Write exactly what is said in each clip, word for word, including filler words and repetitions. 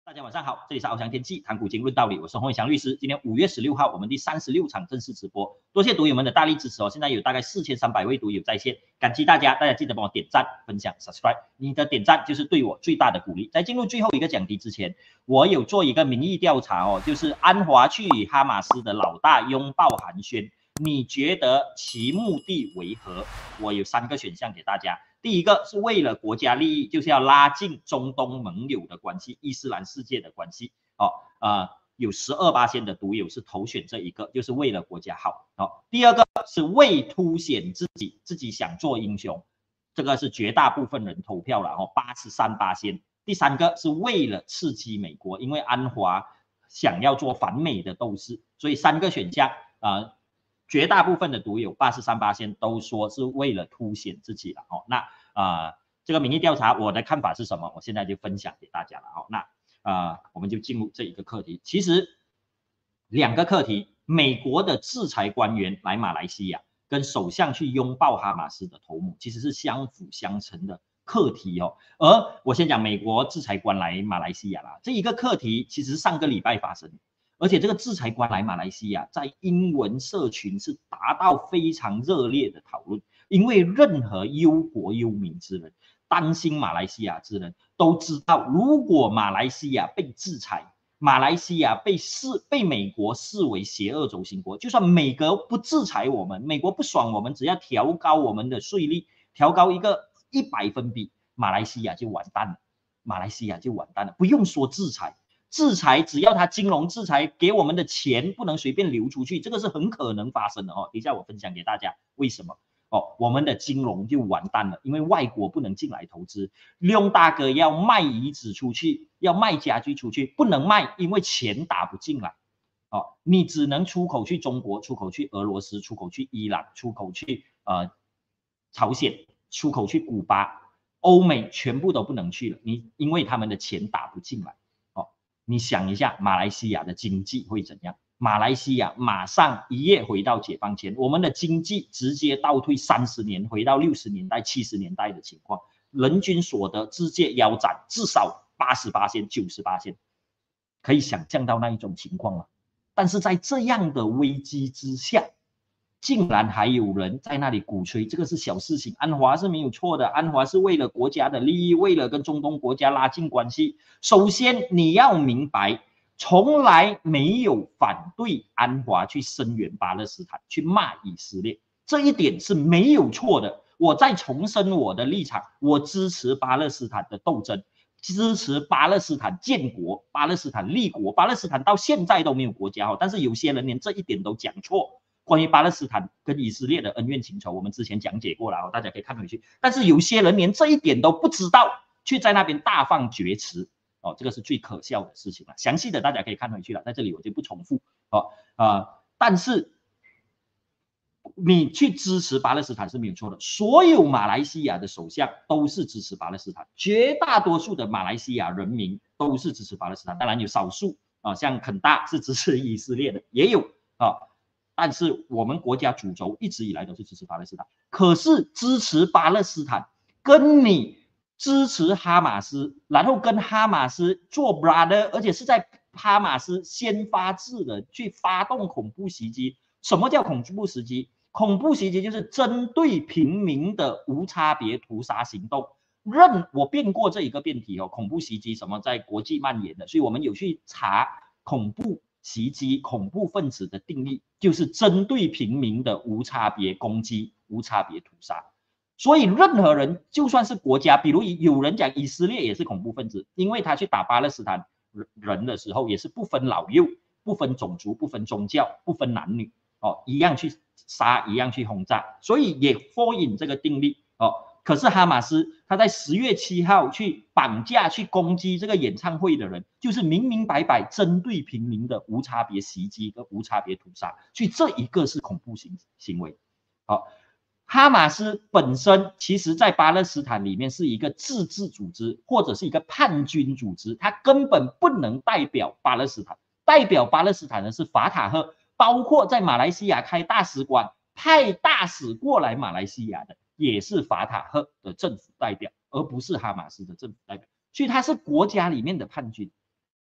大家晚上好，这里是翱翔天气谈古今论道理，我是洪伟祥律师。今天五月十六号，我们第三十六场正式直播，多谢读友们的大力支持哦。现在有大概四千三百位读友在线，感激大家，大家记得帮我点赞、分享、subscribe， 你的点赞就是对我最大的鼓励。在进入最后一个讲题之前，我有做一个民意调查哦，就是安华去与哈马斯的老大拥抱寒暄，你觉得其目的为何？我有三个选项给大家。第一个是为了国家利益，就是要拉近中东盟友的关系、伊斯兰世界的关系。哦，呃，有 百分之十二 的读友是投选这一个，就是为了国家好。哦，第二个是为凸显自己，自己想做英雄，这个是绝大部分人投票了哦 ，百分之八十三。第三个是为了刺激美国，因为安华想要做反美的斗士，所以三个选项啊。呃绝大部分的读友 百分之八十三 都说是为了凸显自己了哦。那啊、呃，这个民意调查我的看法是什么？我现在就分享给大家了哦。那啊、呃，我们就进入这一个课题。其实两个课题，美国的制裁官员来马来西亚，跟首相去拥抱哈马斯的头目，其实是相辅相成的课题哦。而我先讲美国制裁官来马来西亚啦，这一个课题其实是上个礼拜发生的。而且这个制裁官来马来西亚，在英文社群是达到非常热烈的讨论，因为任何忧国忧民之人，担心马来西亚之人都知道，如果马来西亚被制裁，马来西亚被视被美国视为邪恶轴心国，就算美国不制裁我们，美国不爽我们，只要调高我们的税率，调高一个一百分比，马来西亚就完蛋了，马来西亚就完蛋了，不用说制裁。制裁只要他金融制裁给我们的钱不能随便流出去，这个是很可能发生的哦。等一下我分享给大家为什么哦，我们的金融就完蛋了，因为外国不能进来投资。雍大哥要卖椅子出去，要卖家具出去，不能卖，因为钱打不进来哦，你只能出口去中国，出口去俄罗斯，出口去伊朗，出口去呃朝鲜，出口去古巴，欧美全部都不能去了，你因为他们的钱打不进来。你想一下，马来西亚的经济会怎样？马来西亚马上一夜回到解放前，我们的经济直接倒退三十年，回到六十年代、七十年代的情况，人均所得直接腰斩，至少 百分之八十、九十 可以想象到那一种情况吗？但是在这样的危机之下，竟然还有人在那里鼓吹，这个是小事情。安华是没有错的，安华是为了国家的利益，为了跟中东国家拉近关系。首先你要明白，从来没有反对安华去声援巴勒斯坦，去骂以色列，这一点是没有错的。我再重申我的立场，我支持巴勒斯坦的斗争，支持巴勒斯坦建国，巴勒斯坦立国。巴勒斯坦到现在都没有国家，但是有些人连这一点都讲错。关于巴勒斯坦跟以色列的恩怨情仇，我们之前讲解过了，大家可以看回去。但是有些人连这一点都不知道，却在那边大放厥词，哦，这个是最可笑的事情了。详细的大家可以看回去了，在这里我就不重复哦。呃，但是你去支持巴勒斯坦是没有错的，所有马来西亚的首相都是支持巴勒斯坦，绝大多数的马来西亚人民都是支持巴勒斯坦，当然有少数啊、呃，像肯大是支持以色列的，也有啊。呃但是我们国家主轴一直以来都是支持巴勒斯坦，可是支持巴勒斯坦跟你支持哈马斯，然后跟哈马斯做 brother， 而且是在哈马斯先发制人去发动恐怖袭击。什么叫恐怖袭击？恐怖袭击就是针对平民的无差别屠杀行动。任我辩过这一个辩题哦，恐怖袭击什么在国际蔓延的，所以我们有去查恐怖袭击恐怖分子的定义，就是针对平民的无差别攻击、无差别屠杀。所以任何人，就算是国家，比如有人讲以色列也是恐怖分子，因为他去打巴勒斯坦人的时候，也是不分老幼、不分种族、不分宗教、不分男女，哦，一样去杀，一样去轰炸，所以也 fall in 这个定律哦。可是哈马斯他在十月七号去绑架、去攻击这个演唱会的人，就是明明白白针对平民的无差别袭击跟无差别屠杀，所以这一个是恐怖行行为。好，哈马斯本身其实在巴勒斯坦里面是一个自治组织或者是一个叛军组织，它根本不能代表巴勒斯坦，代表巴勒斯坦的是法塔赫，包括在马来西亚开大使馆派大使过来马来西亚的。也是法塔赫的政府代表，而不是哈马斯的政府代表，所以他是国家里面的叛军。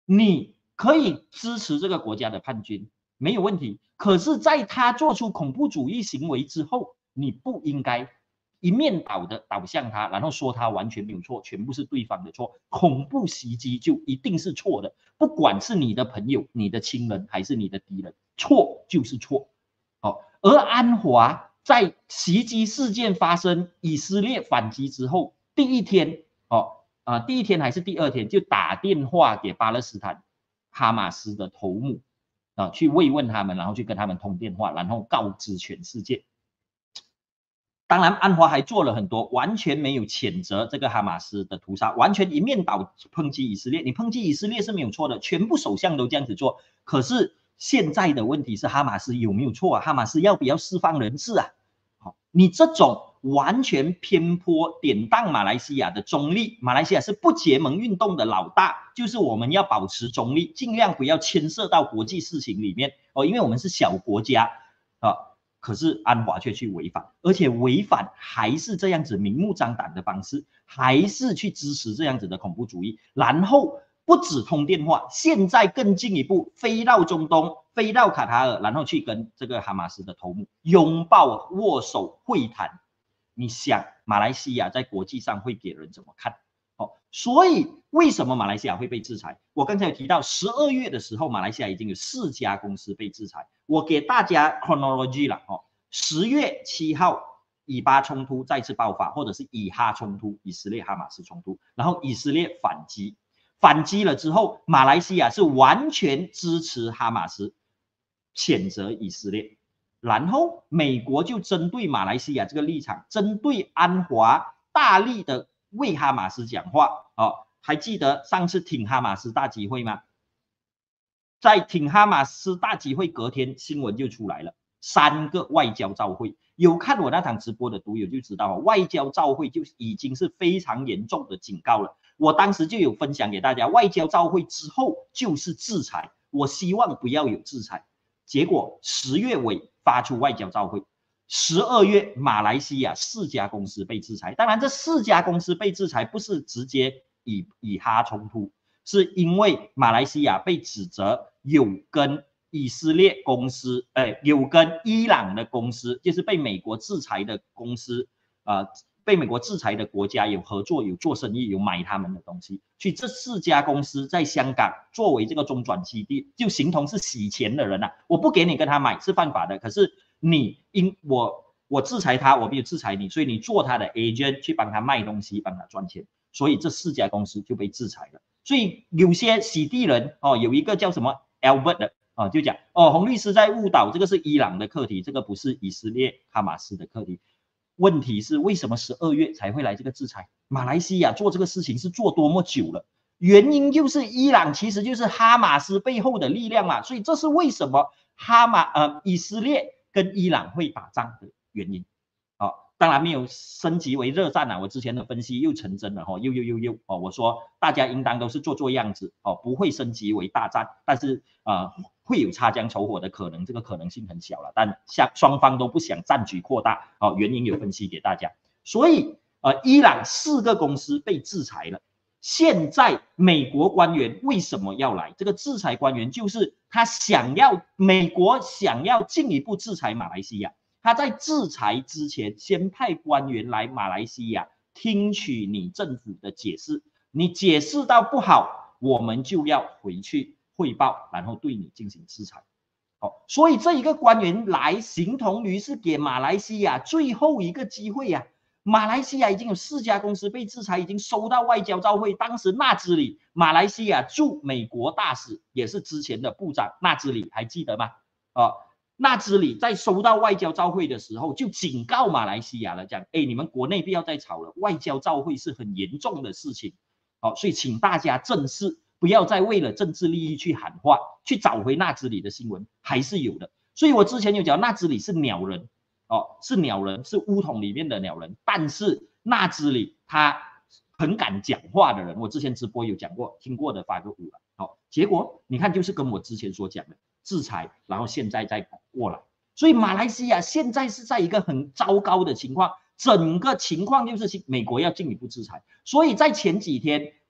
你可以支持这个国家的叛军，没有问题。可是，在他做出恐怖主义行为之后，你不应该一面倒的倒向他，然后说他完全没有错，全部是对方的错。恐怖袭击就一定是错的，不管是你的朋友、你的亲人还是你的敌人，错就是错。好，而安华在袭击事件发生，以色列反击之后，第一天，哦，啊，第一天还是第二天，就打电话给巴勒斯坦哈马斯的头目。啊，去慰问他们，然后去跟他们通电话，然后告知全世界。当然，安华还做了很多，完全没有谴责这个哈马斯的屠杀，完全一面倒抨击以色列。你抨击以色列是没有错的，全部首相都这样子做。可是现在的问题是，哈马斯有没有错啊？哈马斯要不要释放人质啊？好，你这种完全偏颇典当马来西亚的中立，马来西亚是不结盟运动的老大，就是我们要保持中立，尽量不要牵涉到国际事情里面哦，因为我们是小国家啊。可是安华却去违反，而且违反还是这样子明目张胆的方式，还是去支持这样子的恐怖主义，然后不止通电话，现在更进一步飞到中东，飞到卡塔尔，然后去跟这个哈马斯的头目拥抱、握手、会谈。你想马来西亚在国际上会给人怎么看？哦，所以为什么马来西亚会被制裁？我刚才有提到，十二月的时候，马来西亚已经有四家公司被制裁。我给大家 chronology 了哦，十月七号，以巴冲突再次爆发，或者是以哈冲突，以色列哈马斯冲突，然后以色列反击，反击了之后，马来西亚是完全支持哈马斯，谴责以色列。然后美国就针对马来西亚这个立场，针对安华大力的为哈马斯讲话哦，还记得上次挺哈马斯大集会吗？在挺哈马斯大集会隔天新闻就出来了，三个外交照会。有看我那场直播的读友就知道，外交照会就已经是非常严重的警告了。我当时就有分享给大家，外交照会之后就是制裁，我希望不要有制裁。结果十月尾发出外交照会，十二月马来西亚四家公司被制裁。当然，这四家公司被制裁不是直接以以哈冲突，是因为马来西亚被指责有跟以色列公司，呃，有跟伊朗的公司，就是被美国制裁的公司，呃，被美国制裁的国家有合作、有做生意、有买他们的东西。所以这四家公司在香港作为这个中转基地，就形同是洗钱的人啊！我不给你跟他买是犯法的，可是你因我我制裁他，我没有制裁你，所以你做他的 agent 去帮他卖东西，帮他赚钱，所以这四家公司就被制裁了。所以有些洗地人哦，有一个叫什么 Albert 的哦，就讲哦，洪律师在误导，这个是伊朗的课题，这个不是以色列哈马斯的课题。问题是为什么十二月才会来这个制裁？马来西亚做这个事情是做多么久了？原因就是伊朗其实就是哈马斯背后的力量嘛，所以这是为什么哈马呃以色列跟伊朗会打仗的原因。哦，当然没有升级为热战啊，我之前的分析又成真了哈、哦，又又又又哦，我说大家应当都是做做样子哦，不会升级为大战，但是呃会有擦枪走火的可能，这个可能性很小了，但像双方都不想战局扩大哦，原因有分析给大家，所以呃伊朗四个公司被制裁了。现在美国官员为什么要来？这个制裁官员就是他想要美国想要进一步制裁马来西亚。他在制裁之前，先派官员来马来西亚听取你政府的解释，你解释到不好，我们就要回去汇报，然后对你进行制裁。哦，所以这一个官员来，形同于是给马来西亚最后一个机会呀、啊。马来西亚已经有四家公司被制裁，已经收到外交照会。当时纳兹里，马来西亚驻美国大使，也是之前的部长纳兹里，还记得吗？哦。纳兹里在收到外交照会的时候，就警告马来西亚了，讲：哎，你们国内不要再吵了，外交照会是很严重的事情，好、哦，所以请大家正视，不要再为了政治利益去喊话，去找回纳兹里的新闻还是有的。所以我之前有讲，纳兹里是鸟人，哦，是鸟人，是巫统里面的鸟人，但是纳兹里他很敢讲话的人，我之前直播有讲过，听过的发个五了，好、哦，结果你看就是跟我之前所讲的。制裁，然后现在再过来，所以马来西亚现在是在一个很糟糕的情况，整个情况就是美国要进一步制裁，所以在前几天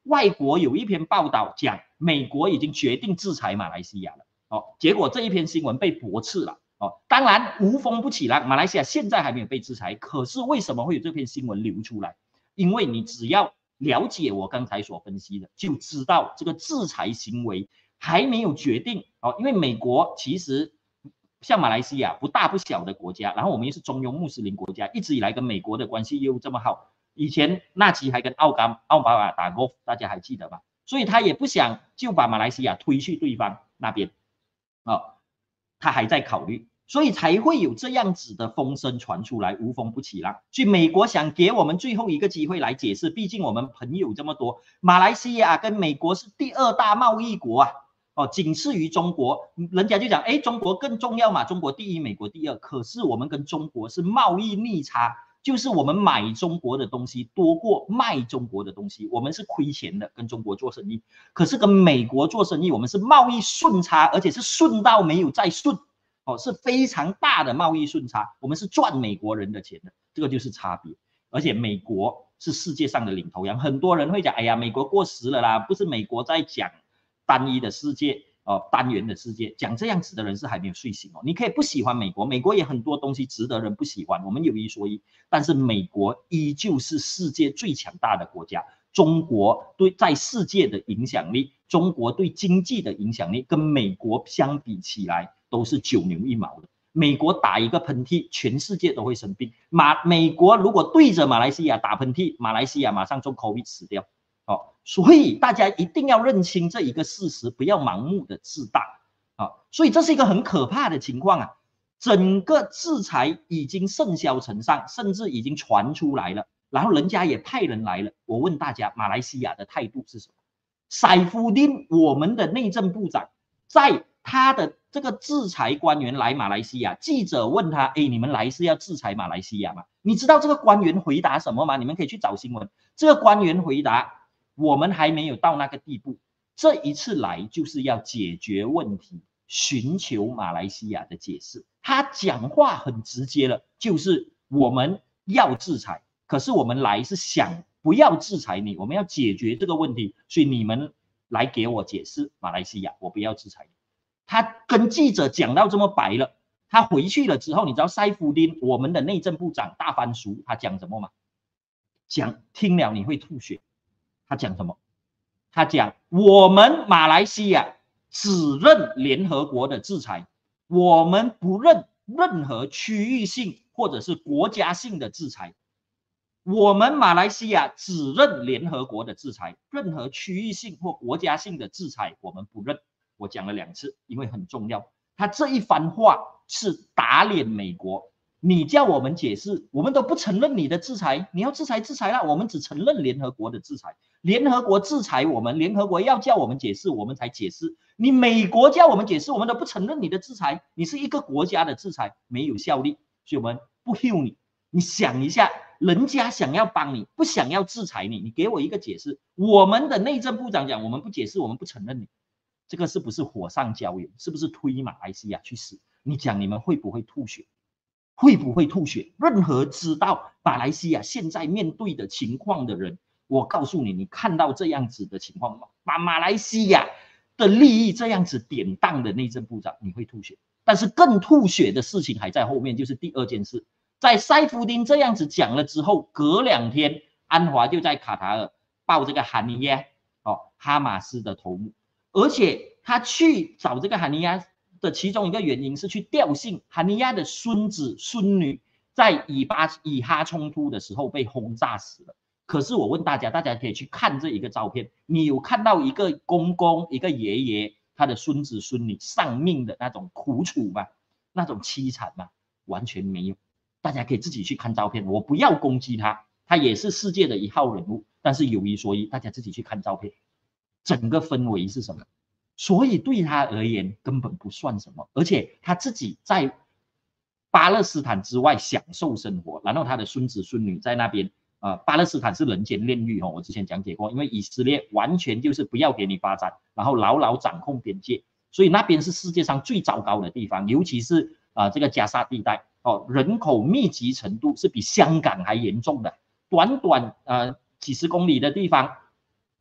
外国有一篇报道讲，美国已经决定制裁马来西亚了。哦，结果这一篇新闻被驳斥了。哦，当然无风不起浪，马来西亚现在还没有被制裁，可是为什么会有这篇新闻流出来？因为你只要了解我刚才所分析的，就知道这个制裁行为还没有决定。哦，因为美国其实像马来西亚不大不小的国家，然后我们又是中庸穆斯林国家，一直以来跟美国的关系又这么好。以前纳吉还跟奥甘奥巴马打过，大家还记得吧？所以他也不想就把马来西亚推去对方那边。哦，他还在考虑，所以才会有这样子的风声传出来，无风不起浪。所以美国想给我们最后一个机会来解释，毕竟我们朋友这么多，马来西亚跟美国是第二大贸易国啊，哦，仅次于中国。人家就讲，哎，中国更重要嘛，中国第一，美国第二。可是我们跟中国是贸易逆差，就是我们买中国的东西多过卖中国的东西，我们是亏钱的，跟中国做生意。可是跟美国做生意，我们是贸易顺差，而且是顺到没有再顺。哦，是非常大的贸易顺差，我们是赚美国人的钱的，这个就是差别。而且美国是世界上的领头羊，很多人会讲，哎呀，美国过时了啦，不是美国在讲单一的世界，哦，单元的世界，讲这样子的人是还没有睡醒哦。你可以不喜欢美国，美国也很多东西值得人不喜欢，我们有一说一，但是美国依旧是世界最强大的国家。中国对在世界的影响力，中国对经济的影响力，跟美国相比起来，都是九牛一毛的。美国打一个喷嚏，全世界都会生病。马美国如果对着马来西亚打喷嚏，马来西亚马上中 COVID 死掉。哦，所以大家一定要认清这一个事实，不要盲目的自大。啊，所以这是一个很可怕的情况啊！整个制裁已经甚嚣尘上，甚至已经传出来了，然后人家也派人来了。我问大家，马来西亚的态度是什么？塞夫丁，我们的内政部长，在他的这个制裁官员来马来西亚，记者问他：“哎，你们来是要制裁马来西亚吗？”你知道这个官员回答什么吗？你们可以去找新闻。这个官员回答：“我们还没有到那个地步，这一次来就是要解决问题，寻求马来西亚的解释。”他讲话很直接了，就是我们要制裁，可是我们来是想不要制裁你，我们要解决这个问题，所以你们来给我解释，马来西亚，我不要制裁你。他跟记者讲到这么白了，他回去了之后，你知道塞夫丁我们的内政部长大番薯他讲什么吗？讲听了你会吐血。他讲什么？他讲我们马来西亚只认联合国的制裁，我们不认任何区域性或者是国家性的制裁。我们马来西亚只认联合国的制裁，任何区域性或国家性的制裁我们不认。我讲了两次，因为很重要。他这一番话是打脸美国，你叫我们解释，我们都不承认你的制裁，你要制裁制裁了，我们只承认联合国的制裁。联合国制裁我们，联合国要叫我们解释，我们才解释。你美国叫我们解释，我们都不承认你的制裁，你是一个国家的制裁，没有效力，所以我们不 heal 你。你想一下，人家想要帮你，不想要制裁你，你给我一个解释。我们的内政部长讲，我们不解释，我们不承认你。这个是不是火上浇油？是不是推马来西亚去死？你讲你们会不会吐血？会不会吐血？任何知道马来西亚现在面对的情况的人，我告诉你，你看到这样子的情况，把马来西亚的利益这样子典当的内政部长，你会吐血。但是更吐血的事情还在后面，就是第二件事，在塞夫丁这样子讲了之后，隔两天，安华就在卡塔尔报这个哈尼亚，哦，哈马斯的头目。而且他去找这个哈尼亚的其中一个原因是去吊信哈尼亚的孙子孙女在以巴以哈冲突的时候被轰炸死了。可是我问大家，大家可以去看这一个照片，你有看到一个公公一个爷爷他的孙子孙女丧命的那种苦楚吗？那种凄惨吗？完全没有。大家可以自己去看照片，我不要攻击他，他也是世界的一号人物，但是有一说一，大家自己去看照片。整个氛围是什么？所以对他而言根本不算什么，而且他自己在巴勒斯坦之外享受生活，然后他的孙子孙女在那边，呃，巴勒斯坦是人间炼狱哦，我之前讲解过，因为以色列完全就是不要给你发展，然后牢牢掌控边界，所以那边是世界上最糟糕的地方，尤其是啊、呃、这个加沙地带哦，人口密集程度是比香港还严重的，短短呃几十公里的地方。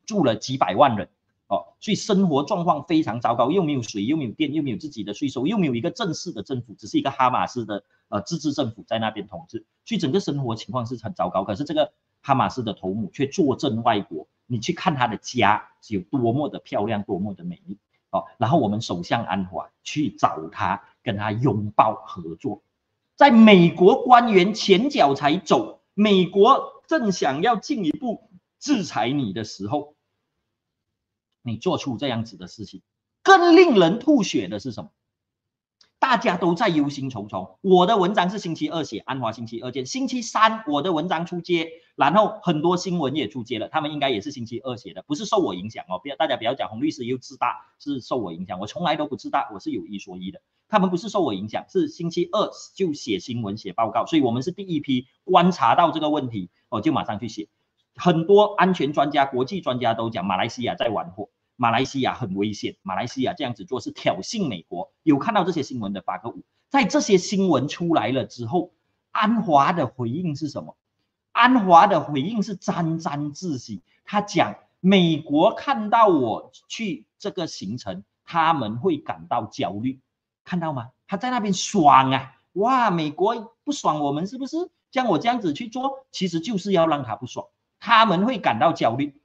住了几百万人哦，所以生活状况非常糟糕，又没有水，又没有电，又没有自己的税收，又没有一个正式的政府，只是一个哈马斯的呃自治政府在那边统治，所以整个生活情况是很糟糕。可是这个哈马斯的头目却坐镇外国，你去看他的家是有多么的漂亮，多么的美丽哦。然后我们首相安华去找他，跟他拥抱合作，在美国官员前脚才走，美国正想要进一步制裁你的时候，你做出这样子的事情。更令人吐血的是什么？大家都在忧心忡忡。我的文章是星期二写，安华星期二见。星期三我的文章出街，然后很多新闻也出街了，他们应该也是星期二写的，不是受我影响哦。不要大家不要讲洪律师又自大，是受我影响，我从来都不自大，我是有一说一的。他们不是受我影响，是星期二就写新闻写报告，所以我们是第一批观察到这个问题，哦，就马上去写。很多安全专家、国际专家都讲马来西亚在玩火。马来西亚很危险，马来西亚这样子做是挑衅美国。有看到这些新闻的发个五，在这些新闻出来了之后，安华的回应是什么？安华的回应是沾沾自喜，他讲美国看到我去这个行程，他们会感到焦虑，看到吗？他在那边爽啊，哇，美国不爽我们是不是？像我这样子去做，其实就是要让他不爽，他们会感到焦虑。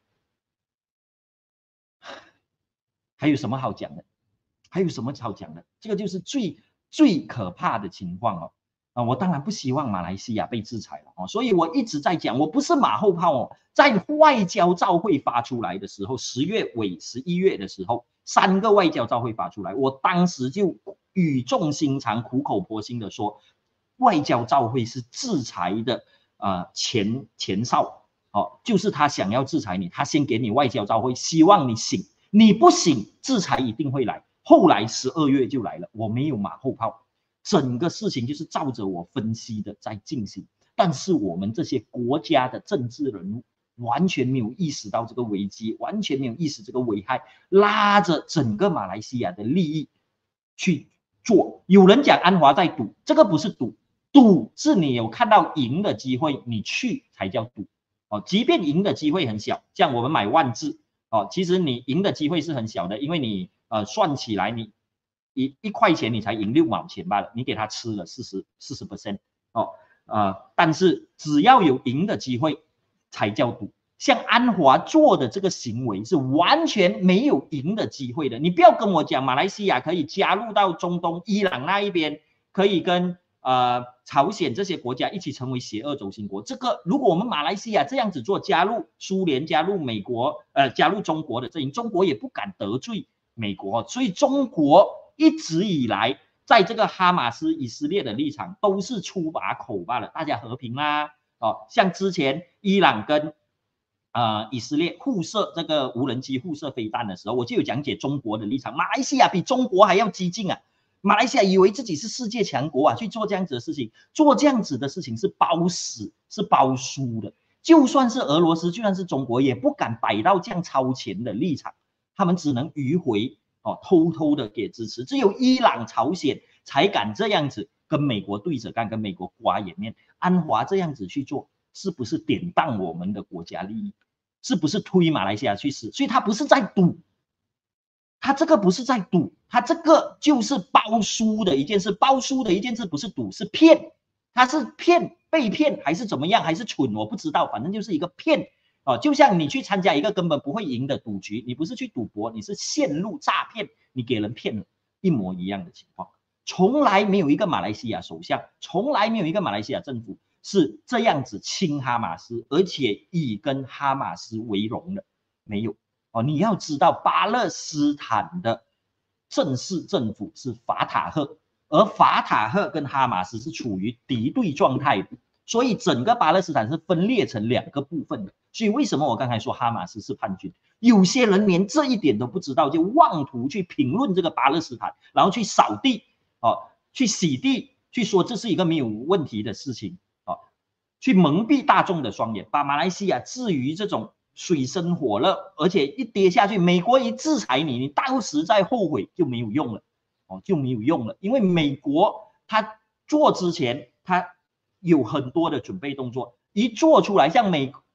还有什么好讲的？还有什么好讲的？这个就是最最可怕的情况哦。啊，我当然不希望马来西亚被制裁了哦，所以我一直在讲，我不是马后炮哦。在外交照会发出来的时候，十月尾、十一月的时候，三个外交照会发出来，我当时就语重心长、苦口婆心的说，外交照会是制裁的呃前前哨哦，就是他想要制裁你，他先给你外交照会，希望你醒。你不醒，制裁一定会来。后来十二月就来了，我没有马后炮，整个事情就是照着我分析的在进行。但是我们这些国家的政治人物完全没有意识到这个危机，完全没有意识这个危害，拉着整个马来西亚的利益去做。有人讲安华在赌，这个不是赌，赌是你有看到赢的机会，你去才叫赌哦。即便赢的机会很小，像我们买万字。哦，其实你赢的机会是很小的，因为你呃算起来你一一块钱你才赢六毛钱罢了，你给他吃了四十四十 percent 哦，呃，但是只要有赢的机会才叫赌。像安华做的这个行为是完全没有赢的机会的。你不要跟我讲马来西亚可以加入到中东伊朗那一边，可以跟呃朝鲜这些国家一起成为邪恶轴心国。这个如果我们马来西亚这样子做，加入苏联、加入美国、呃加入中国的阵营，中国也不敢得罪美国，所以中国一直以来在这个哈马斯、以色列的立场都是出把口罢了，大家和平啦。哦，像之前伊朗跟呃以色列互射这个无人机互射飞弹的时候，我就有讲解中国的立场，马来西亚比中国还要激进啊。马来西亚以为自己是世界强国啊，去做这样子的事情，做这样子的事情是包死，是包输的。就算是俄罗斯，就算是中国，也不敢摆到这样超前的立场，他们只能迂回哦，偷偷的给支持。只有伊朗、朝鲜才敢这样子跟美国对着干，跟美国刮眼面。安华这样子去做，是不是典当我们的国家利益？是不是推马来西亚去死？所以他不是在赌。他这个不是在赌，他这个就是包输的一件事，包输的一件事不是赌，是骗，他是骗，被骗还是怎么样，还是蠢，我不知道，反正就是一个骗哦。就像你去参加一个根本不会赢的赌局，你不是去赌博，你是陷入诈骗，你给人骗了，一模一样的情况。从来没有一个马来西亚首相，从来没有一个马来西亚政府是这样子亲哈马斯，而且以跟哈马斯为荣的，没有。哦，你要知道，巴勒斯坦的正式政府是法塔赫，而法塔赫跟哈马斯是处于敌对状态的，所以整个巴勒斯坦是分裂成两个部分的。所以为什么我刚才说哈马斯是叛军？有些人连这一点都不知道，就妄图去评论这个巴勒斯坦，然后去扫地，哦，去洗地，去说这是一个没有问题的事情，哦，去蒙蔽大众的双眼，把马来西亚置于这种水深火热，而且一跌下去，美国一制裁你，你到时再后悔就没有用了，哦，就没有用了，因为美国他做之前他有很多的准备动作，一做出来，像美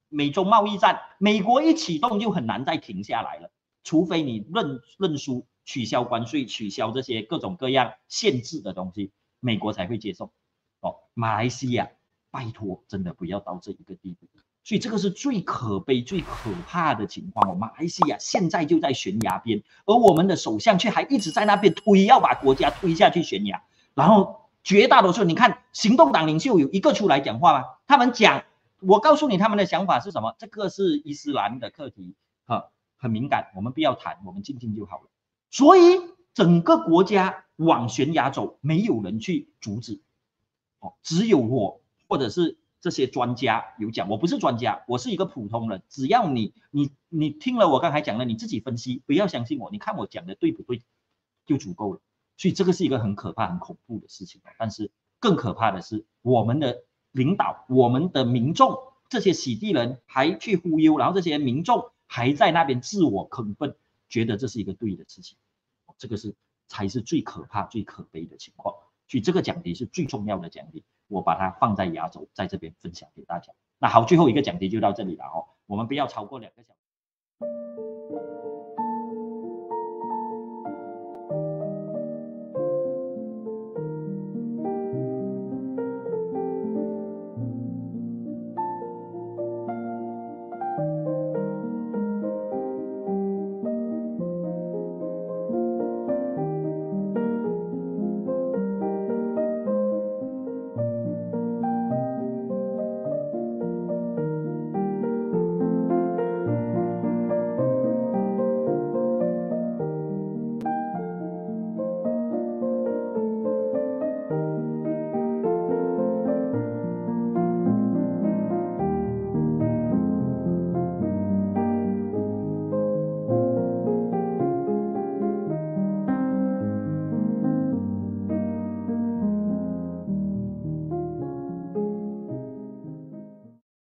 美中贸易战，美国一启动就很难再停下来了，除非你认认输，取消关税，取消这些各种各样限制的东西，美国才会接受。哦，马来西亚，拜托，真的不要到这一个地步。所以这个是最可悲、最可怕的情况哦。马来西亚现在就在悬崖边，而我们的首相却还一直在那边推，要把国家推下去悬崖。然后绝大多数，你看行动党领袖有一个出来讲话吗？他们讲，我告诉你他们的想法是什么？这个是伊斯兰的课题，哈，很敏感，我们不要谈，我们静静就好了。所以整个国家往悬崖走，没有人去阻止，哦，只有我或者是这些专家有讲，我不是专家，我是一个普通人。只要你你你听了我刚才讲的，你自己分析，不要相信我，你看我讲的对不对，就足够了。所以这个是一个很可怕、很恐怖的事情。但是更可怕的是，我们的领导、我们的民众，这些洗地人还去忽悠，然后这些民众还在那边自我亢奋，觉得这是一个对的事情。这个是才是最可怕、最可悲的情况。所以这个讲题是最重要的讲题，我把它放在压轴，在这边分享给大家。那好，最后一个讲题就到这里了哦，我们不要超过两个小时。